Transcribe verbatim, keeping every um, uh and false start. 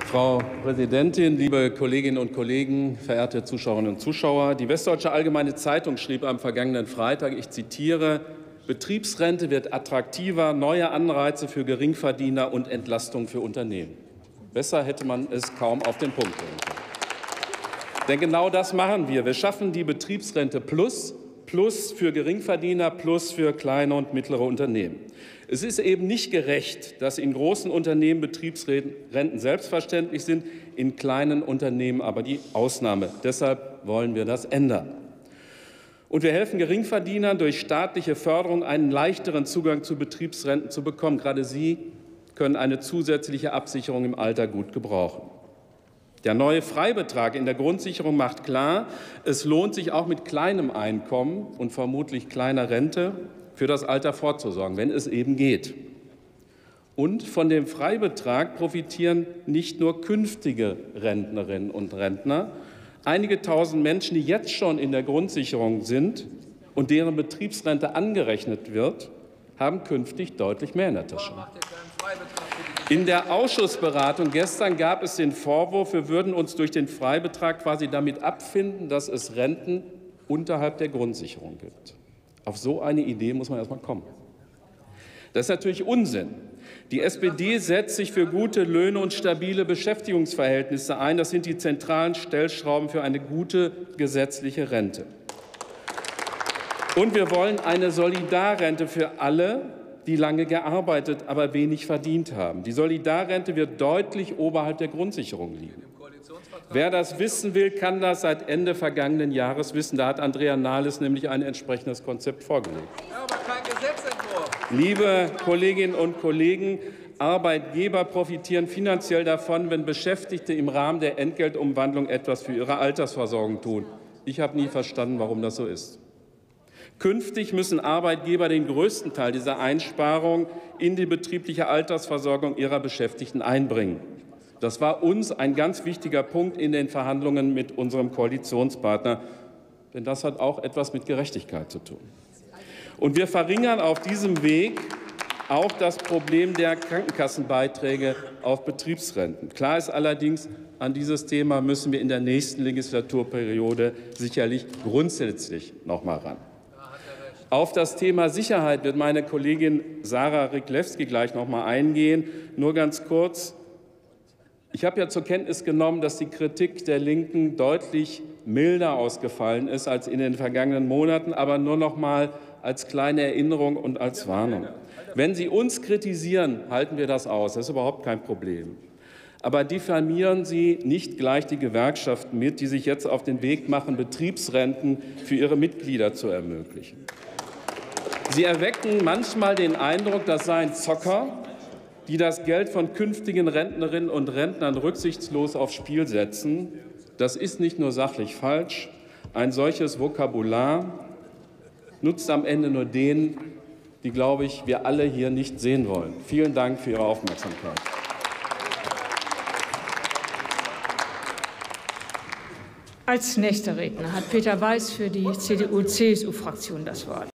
Frau Präsidentin, liebe Kolleginnen und Kollegen, verehrte Zuschauerinnen und Zuschauer! Die Westdeutsche Allgemeine Zeitung schrieb am vergangenen Freitag, ich zitiere, Betriebsrente wird attraktiver, neue Anreize für Geringverdiener und Entlastung für Unternehmen. Besser hätte man es kaum auf den Punkt bringen können. Denn genau das machen wir. Wir schaffen die Betriebsrente Plus, Plus für Geringverdiener, Plus für kleine und mittlere Unternehmen. Es ist eben nicht gerecht, dass in großen Unternehmen Betriebsrenten selbstverständlich sind, in kleinen Unternehmen aber die Ausnahme. Deshalb wollen wir das ändern. Und wir helfen Geringverdienern durch staatliche Förderung einen leichteren Zugang zu Betriebsrenten zu bekommen. Gerade sie können eine zusätzliche Absicherung im Alter gut gebrauchen. Der neue Freibetrag in der Grundsicherung macht klar, es lohnt sich auch mit kleinem Einkommen und vermutlich kleiner Rente für das Alter vorzusorgen, wenn es eben geht. Und von dem Freibetrag profitieren nicht nur künftige Rentnerinnen und Rentner. Einige tausend Menschen, die jetzt schon in der Grundsicherung sind und deren Betriebsrente angerechnet wird, haben künftig deutlich mehr in der Tasche. In der Ausschussberatung gestern gab es den Vorwurf, wir würden uns durch den Freibetrag quasi damit abfinden, dass es Renten unterhalb der Grundsicherung gibt. Auf so eine Idee muss man erst mal kommen. Das ist natürlich Unsinn. Die S P D setzt sich für gute Löhne und stabile Beschäftigungsverhältnisse ein. Das sind die zentralen Stellschrauben für eine gute gesetzliche Rente. Und wir wollen eine Solidarrente für alle, die lange gearbeitet, aber wenig verdient haben. Die Solidarrente wird deutlich oberhalb der Grundsicherung liegen. Wer das wissen will, kann das seit Ende vergangenen Jahres wissen. Da hat Andrea Nahles nämlich ein entsprechendes Konzept vorgelegt. Ja, aber kein Gesetzentwurf. Liebe Kolleginnen und Kollegen, Arbeitgeber profitieren finanziell davon, wenn Beschäftigte im Rahmen der Entgeltumwandlung etwas für ihre Altersversorgung tun. Ich habe nie verstanden, warum das so ist. Künftig müssen Arbeitgeber den größten Teil dieser Einsparung in die betriebliche Altersversorgung ihrer Beschäftigten einbringen. Das war uns ein ganz wichtiger Punkt in den Verhandlungen mit unserem Koalitionspartner, denn das hat auch etwas mit Gerechtigkeit zu tun. Und wir verringern auf diesem Weg auch das Problem der Krankenkassenbeiträge auf Betriebsrenten. Klar ist allerdings, an dieses Thema müssen wir in der nächsten Legislaturperiode sicherlich grundsätzlich noch mal ran. Auf das Thema Sicherheit wird meine Kollegin Sarah Rychlewski gleich noch mal eingehen. Nur ganz kurz. Ich habe ja zur Kenntnis genommen, dass die Kritik der Linken deutlich milder ausgefallen ist als in den vergangenen Monaten, aber nur noch mal als kleine Erinnerung und als Warnung. Wenn Sie uns kritisieren, halten wir das aus. Das ist überhaupt kein Problem. Aber diffamieren Sie nicht gleich die Gewerkschaften mit, die sich jetzt auf den Weg machen, Betriebsrenten für ihre Mitglieder zu ermöglichen. Sie erwecken manchmal den Eindruck, das seien Zocker, die das Geld von künftigen Rentnerinnen und Rentnern rücksichtslos aufs Spiel setzen. Das ist nicht nur sachlich falsch. Ein solches Vokabular nutzt am Ende nur denen, die, glaube ich, wir alle hier nicht sehen wollen. Vielen Dank für Ihre Aufmerksamkeit. Als nächster Redner hat Peter Weiß für die C D U C S U-Fraktion das Wort.